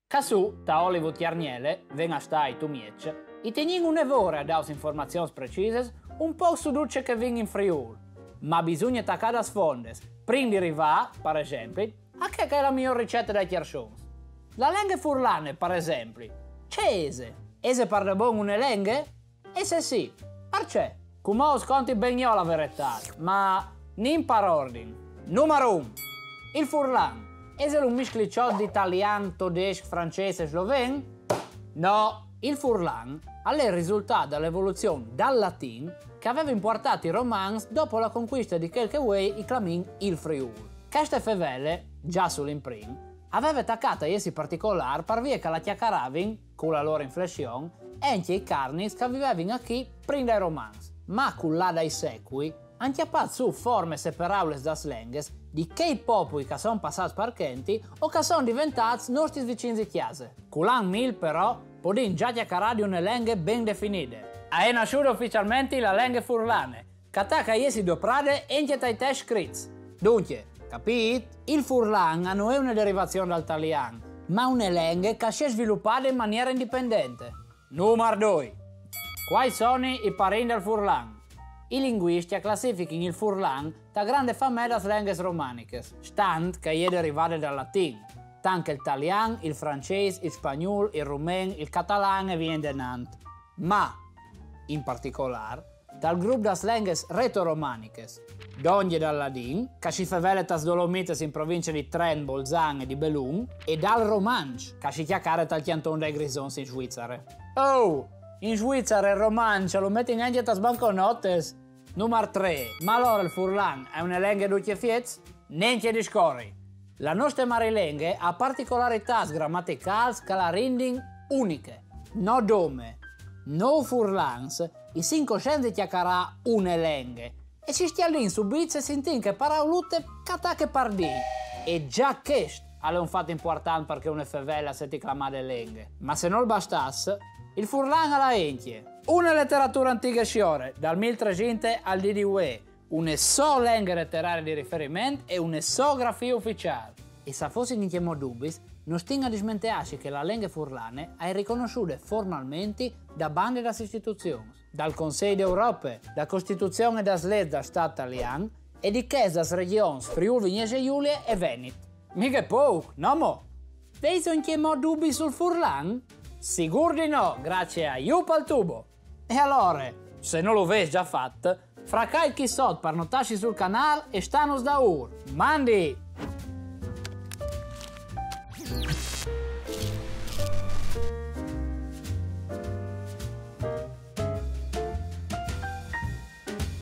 Casu, ta Hollywood Jarniele, ven a stai tu miece, i tegnin un'evore a daus informazioni precise un po' su duce che vin in Friul, ma bisogna taccare a sfondes, prima di rivà, per esempio, a che è la migliore ricetta dai chiarsons. La lenghe furlane, per esempio, c'è ese? Ese parla buon une lenghe? Ese sì, perché? Come sconti ben io la verità, ma non per ordine. Numero 1. Il furlan. Ese un misclicciò di italiano, tedesco, francese e sloven? No, il furlan è il risultato dall'evoluzione dal latin che aveva importato i romans dopo la conquista di qualche way i clamin il Friul. Queste fevele, già sull'imprim, aveva attaccato a essi particolari per via che la chiaccaravano, con la loro inflessione, anche i carnis che vivevano qui prima dai romans, ma con là dai secoli hanno chiappato su forme separabili da slenges di quei popoli che sono passati per Kenti o che sono diventati nostri vicini di chiesa. Con l'anno 1000 però, podin già chiacchierare di una lingua ben definite. È nasciuta ufficialmente la lingua furlane, che attacca essi due prade anche dai test scritti. Dunque, capite? Il furlan non è una derivazione dall'italiano, ma una lingua che si è sviluppata in maniera indipendente. Numero 2. Quali sono i parenti del furlan? I linguisti classificano il furlan da grande famiglia delle lingue romaniche, stand che è derivata dal latino. Anche l'italiano, il francese, il spagnolo, il rumeno, il catalano viene denant. Ma, in particolare, dal gruppo delle lingue reto-romaniche, d'ogni dal ladin, che si favela das Dolomites in provincia di Trent, Bolzano e di Belun, e dal romansch, che si chiacchiera dal canton dei Grisons in Svizzera. Oh! In Svizzera il romancio lo metti anche a banconotes. Numero 3. Ma allora il furlan è una lingua di fiez? Niente di scorri. La nostra marilenghe ha particolarità grammaticali che la rendono uniche. No dome, no furlans, i 500 chiacchierà una lingua. E si stia lì su bizze e sentin che paraulute catacche pardì. E già questo è un fatto importante perché una favela si ti chiama le lingue. Ma se non bastasse, il furlan alla enchie. Una letteratura antica sciore, dal 1300 al DDUE, una sola lingua letteraria di riferimento e una sola grafia ufficiale. E se fosse in chiamo dubis, non stinga a dismentearsi che la lingua furlane è riconosciuta formalmente da bande das istituzioni, dal Consiglio d'Europa, da Costituzione das Leggi del Stato italiano e di che das regioni Friuli Venezia Giulia e Veneto. Mica poco, no mo? Vedi in chiamo dubbi sul furlan? Sicuro di no, grazie a Yup al tubo. E allora, se non lo avessi già fatto, fracai chi sotto per notarsi sul canale e stanno da ur. Mandi!